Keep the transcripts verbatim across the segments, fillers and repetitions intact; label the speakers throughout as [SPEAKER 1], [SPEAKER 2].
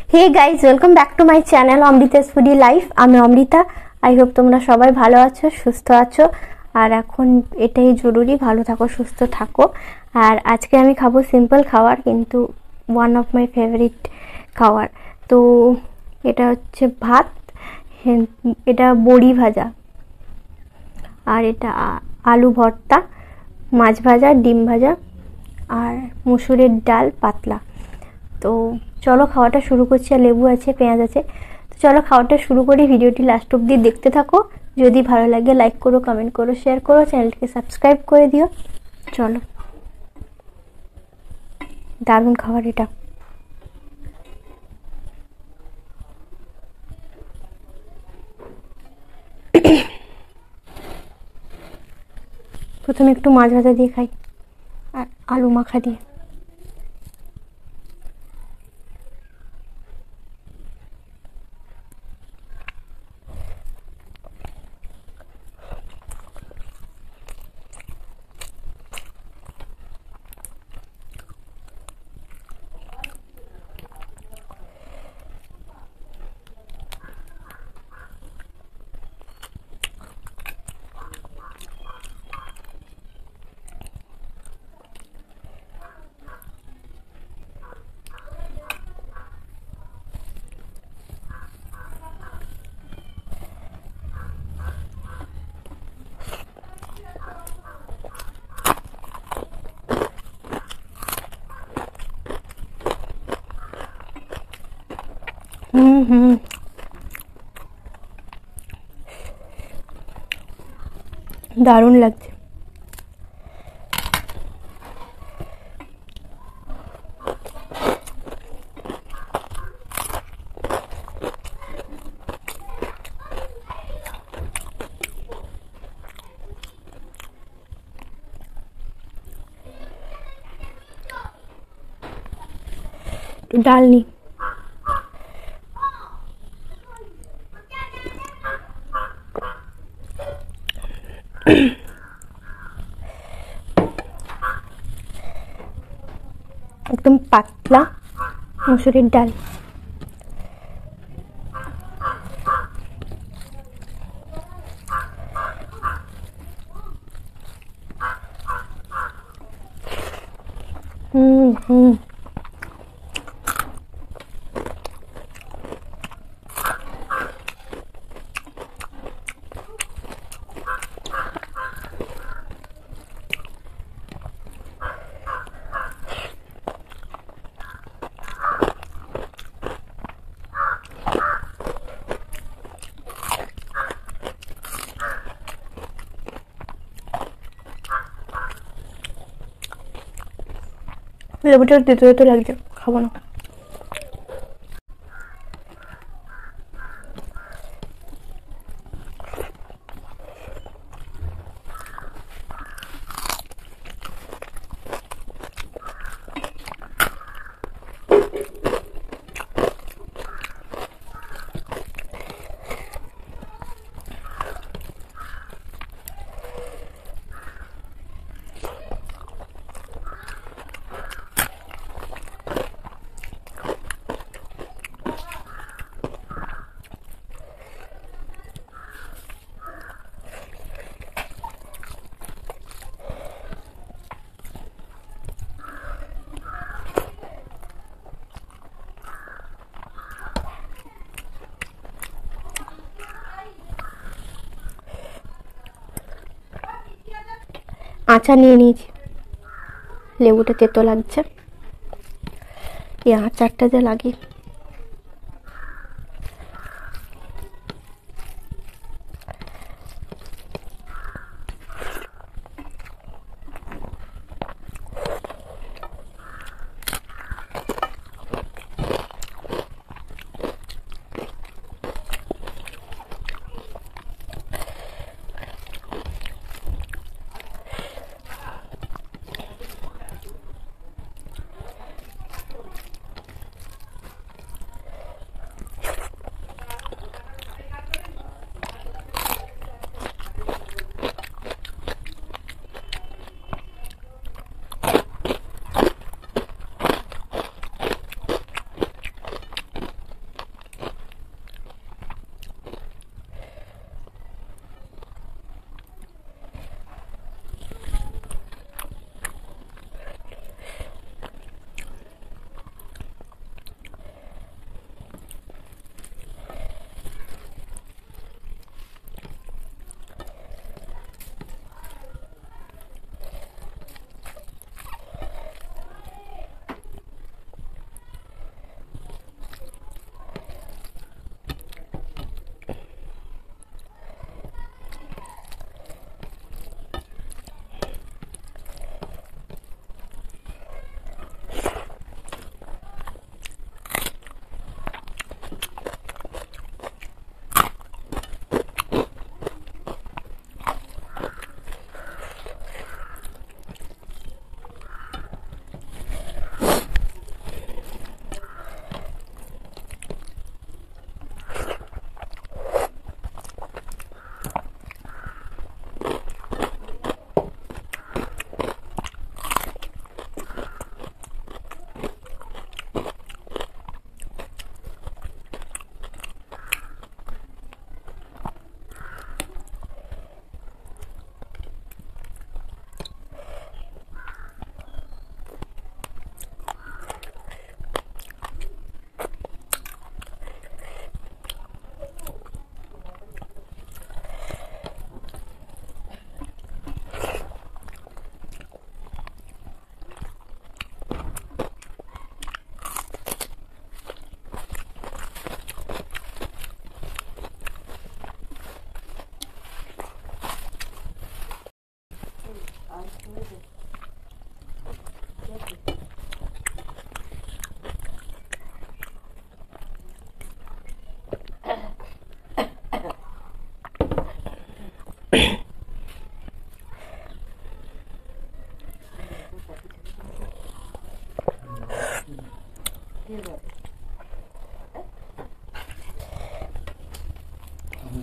[SPEAKER 1] Hey guys, welcome back to my channel Amrita's foodie life. আমি Amrita. I hope তোমরা সবাই ভালো আছো, সুস্থ আছো। আর এখন এটাই জরুরি, ভালো থাকো, সুস্থ থাকো। আর আজকে আমি খাবো সিম্পল খাবার, কিন্তু ওয়ান অফ মাই ফেভারিট খাবার। তো এটা হচ্ছে ভাত, এটা বড়ি ভাজা, আর এটা আলু ভর্তা, মাছ ভাজা, ডিম ভাজা, আর মুসুরের ডাল পাতলা। তো চলো খাওয়াটা শুরু করছি। আর লেবু আছে, পেঁয়াজ আছে। তো চলো খাওয়াটা শুরু করি। ভিডিওটি লাস্ট অব্দি দেখতে থাকো। যদি ভালো লাগে লাইক করো, কমেন্ট করো, শেয়ার করো, চ্যানেলটিকে সাবস্ক্রাইব করে দিও। চলো, দারুণ খাবার এটা। প্রথমে একটু মাছ ভাজা দিয়ে খাই, আর আলু মাখা দিয়ে। হুম হুম দারুণ লাগছে। ডাল নি একদম পাতলা মুসুরির ডাল। হুম হুম লেবুটা তেতো তেতো লাগছে, খাবো না। আচার নিয়ে নিয়েছি, লেবুটা তেতো লাগছে। এই আচারটা যে লাগে,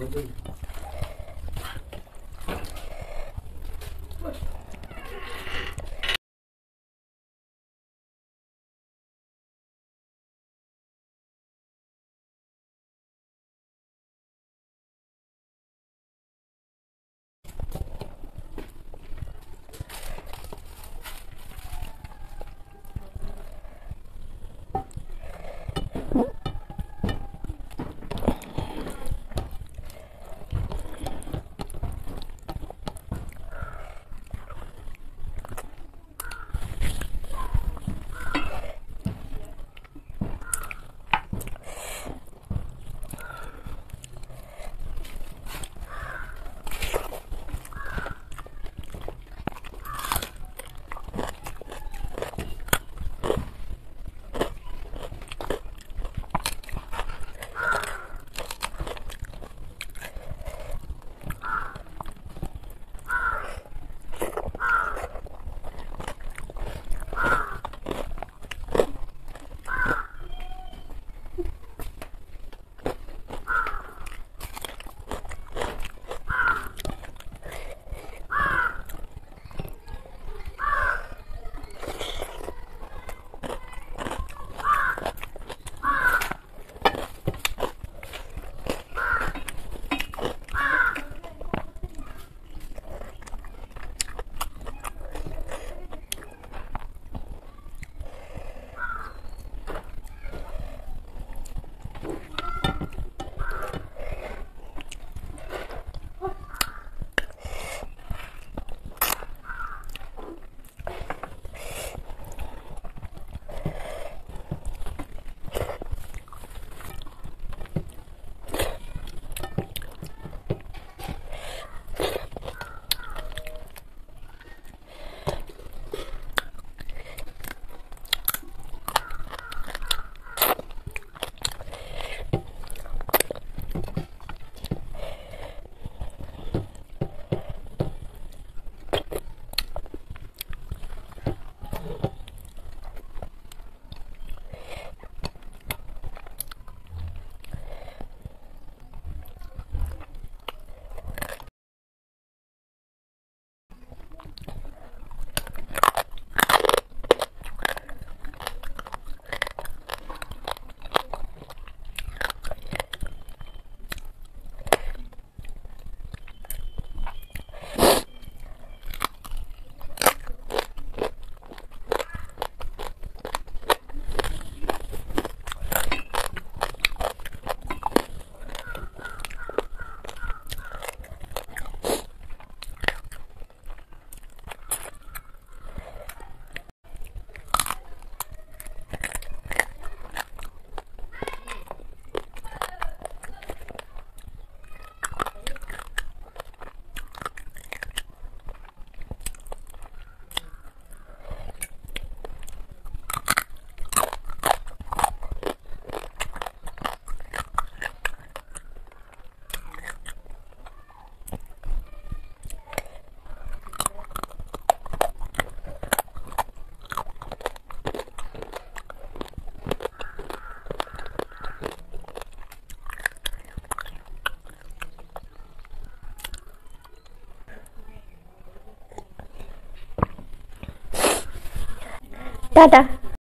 [SPEAKER 1] টাটা।